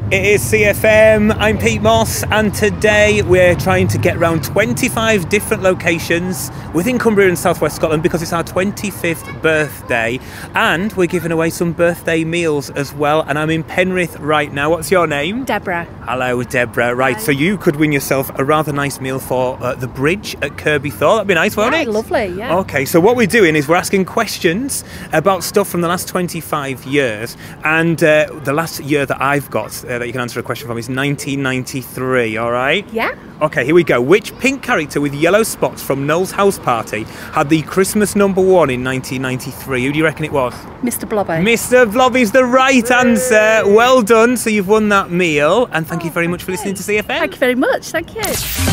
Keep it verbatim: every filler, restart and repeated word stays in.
It is C F M, I'm Pete Moss, and today we're trying to get around twenty-five different locations within Cumbria and South West Scotland because it's our twenty-fifth birthday, and we're giving away some birthday meals as well. And I'm in Penrith right now. What's your name? Deborah. Hello, Deborah. Right, Hi. so you could win yourself a rather nice meal for uh, the bridge at Kirby Thor. That'd be nice, won't Yeah, it? lovely, yeah. Okay, so what we're doing is we're asking questions about stuff from the last twenty-five years, and uh, the last year that I've got uh, that you can answer a question from is nineteen ninety-three, all right? Yeah. Okay, here we go. Which pink character with yellow spots from Noel's House Party had the Christmas number one in nineteen ninety-three? Who do you reckon it was? Mister Blobby. Mister Blobby's the right answer. Well done. So you've won that meal, and thank you very much for listening to C F M. Thank you very much, thank you.